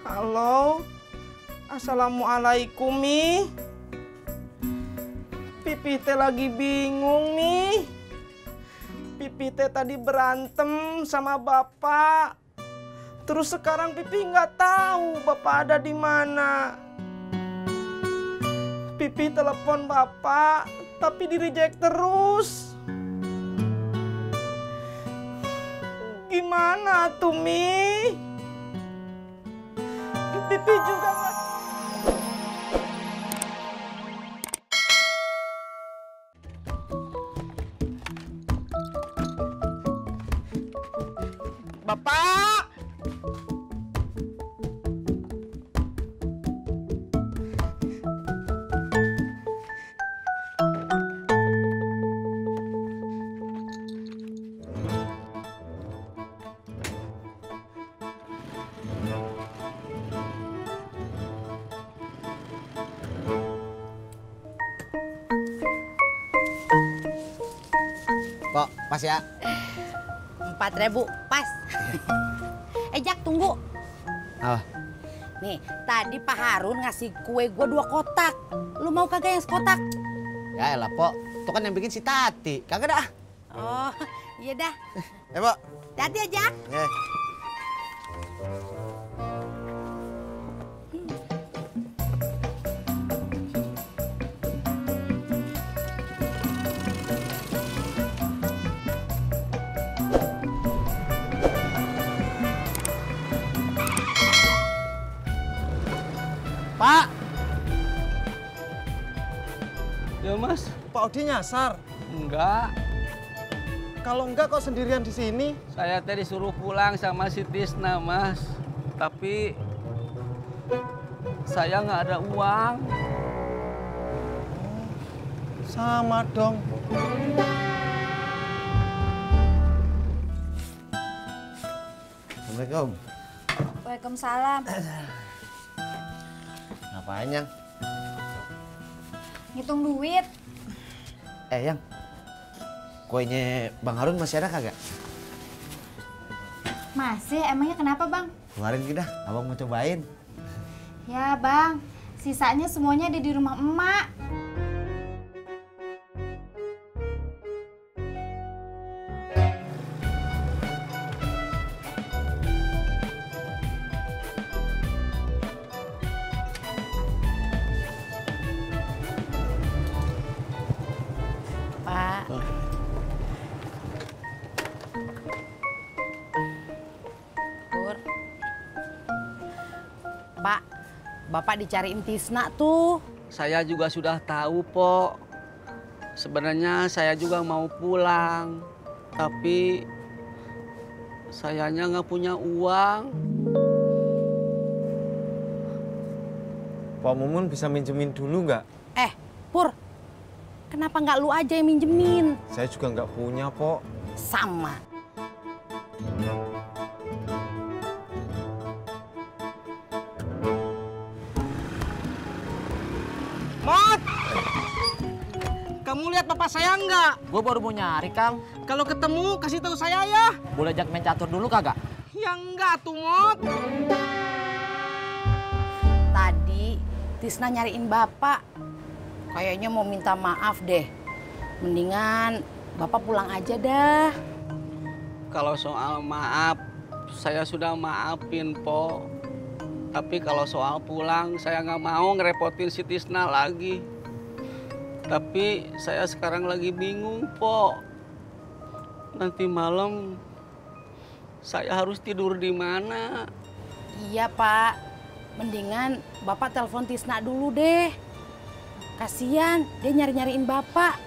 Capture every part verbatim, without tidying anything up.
Halo, assalamualaikum Mi. Pipi teh lagi bingung nih. Pipi teh tadi berantem sama bapak. Terus sekarang Pipi nggak tahu bapak ada di mana. Pipi telepon bapak, tapi di reject terus. Gimana tuh Mi? Pipi juga nggak. Bapak! Kok pas ya? Empat ribu pas. Eh Jak, tunggu. Apa? Nih, tadi Pak Harun ngasih kue gua dua kotak. Lu mau kagak yang sekotak? Ya elah, Pok. Itu kan yang bikin si Tati. Kagak dah. Oh, iya dah. Eh, Pok. Hati-hati ya, Jak. Eh. Pak. Ya Mas, Pak Odi nyasar. enggak. Kalau enggak kok sendirian di sini? Saya tadi disuruh pulang sama si Tisna, Mas. Tapi saya nggak ada uang. Sama dong. Assalamualaikum. Waalaikumsalam. Ngapain, Yang? Ngitung duit. Eh, Yang. Kuenya Bang Harun masih ada kagak? Masih, emangnya kenapa bang? Keluarin kita, abang mau cobain. Ya bang, sisanya semuanya ada di rumah emak. Pak. Pur. Pak, Bapak dicariin Tisna tuh. Saya juga sudah tahu, Pok. Sebenarnya saya juga mau pulang. Tapi sayanya nggak punya uang. Pak Mumun bisa minjemin dulu nggak? Eh, Pur. Kenapa nggak lu aja yang minjemin? Saya juga nggak punya, Pok. Sama. Mot! Kamu lihat bapak saya nggak? Gue baru mau nyari, Kang. Kalau ketemu kasih tahu saya ya. Boleh ajak main catur dulu kagak? Ya enggak tuh, Mot. Tadi Tisna nyariin Bapak. Kayaknya mau minta maaf deh. Mendingan Bapak pulang aja dah. Kalau soal maaf, saya sudah maafin, Po. Tapi kalau soal pulang, saya nggak mau ngerepotin si Tisna lagi. Tapi saya sekarang lagi bingung, Po. Nanti malam saya harus tidur di mana? Iya, Pak. Mendingan Bapak telepon Tisna dulu deh. Kasian, dia nyari-nyariin Bapak.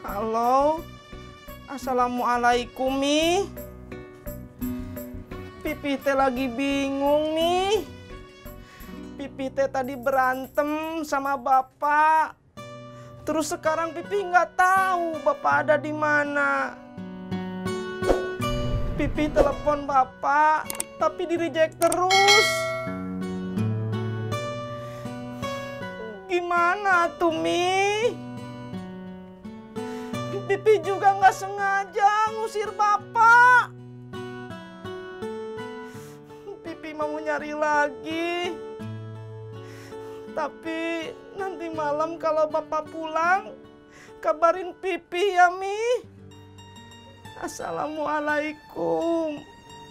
Halo, assalamualaikum Mi. Pipi teh lagi bingung nih. Pipi teh tadi berantem sama bapak. Terus sekarang Pipi nggak tahu bapak ada di mana. Pipi telepon bapak, tapi di reject terus. Gimana tuh, Mi? Pipi juga nggak sengaja ngusir bapak. Pipi mau nyari lagi. Tapi nanti malam kalau bapak pulang, kabarin Pipi ya, Mi. Assalamualaikum.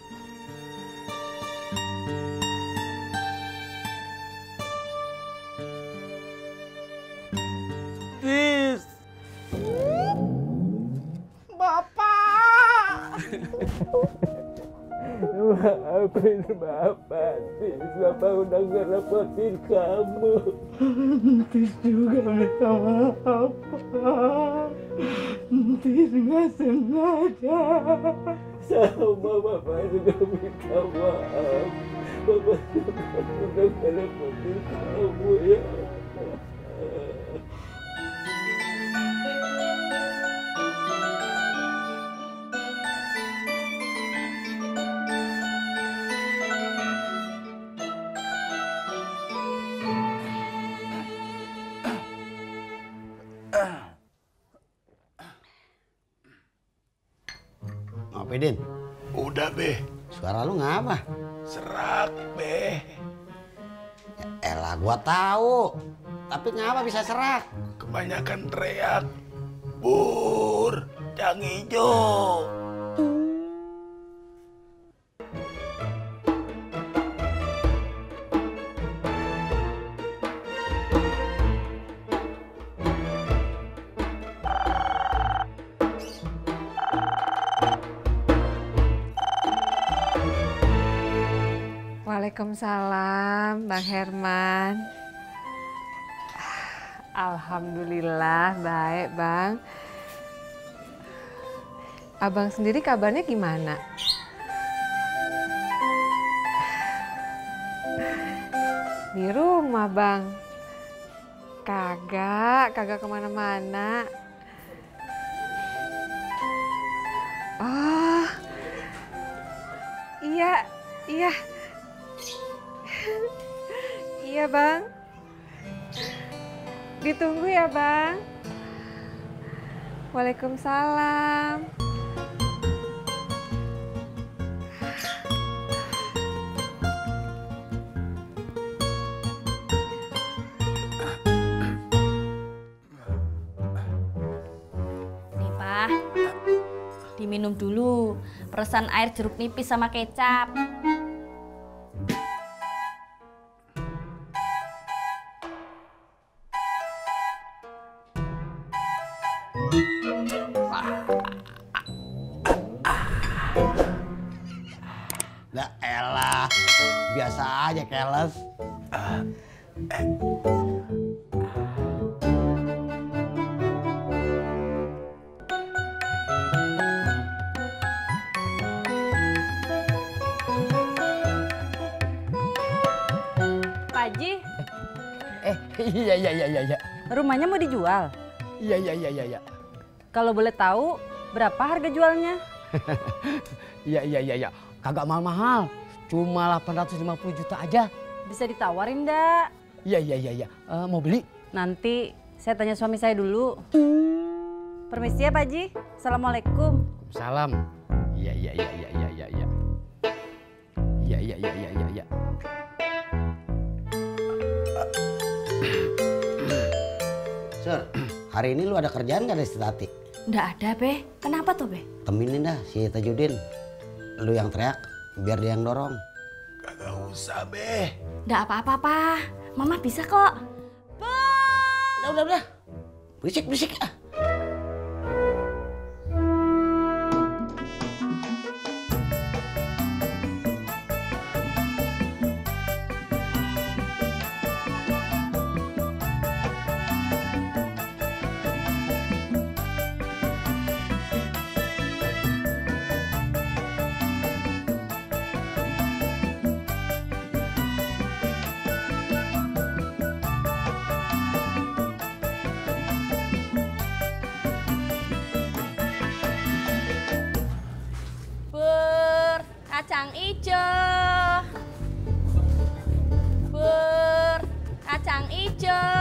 Tis. Bapak. Maafin Bapak, Tis. Bapak udah ngerepotin kamu. Tis juga minta maaf, Pak. Tis nggak sengaja. Sama Bapak juga minta maaf. Bapak udah ngerepotin kamu ya. Pedin. Udah, Be. Suara lu ngapa? Serak, Be. Ya elah, gua tahu. Tapi ngapa bisa serak? Kebanyakan teriak. Bur, Cang Ijo. Waalaikumsalam, Bang Herman. Alhamdulillah baik, Bang. Abang sendiri kabarnya gimana? Di rumah, Bang. Kagak, kagak kemana-mana. Oh, iya, iya. Iya, Bang. Ditunggu ya, Bang. Waalaikumsalam. Nih, Pak. Diminum dulu. Peresan air jeruk nipis sama kecap. Lah elah, biasa aja keles. Uh, eh. Pak Haji. Eh, iya iya iya iya. Rumahnya mau dijual? Iya iya iya iya. Ya. Kalau boleh tahu berapa harga jualnya? Iya iya iya iya. Kagak mahal-mahal. Cuma delapan ratus lima puluh juta aja. Bisa ditawarin enggak? Iya iya iya iya. Uh, mau beli? Nanti saya tanya suami saya dulu. Permisi ya Pak Haji. Assalamualaikum. Salam. Iya iya iya iya iya iya iya. Iya iya iya iya iya iya. Sur, hari ini lu ada kerjaan gak dari si Tati? Nggak ada, Be. Kenapa tuh, Be? Temenin dah si Tajudin. Lu yang teriak, biar dia yang dorong. Kagak usah, Be. Nggak apa-apa, Pak. Mama bisa kok. Udah, udah, udah. Berisik, berisik. Ah. kacang ijo. Bur, kacang ijo.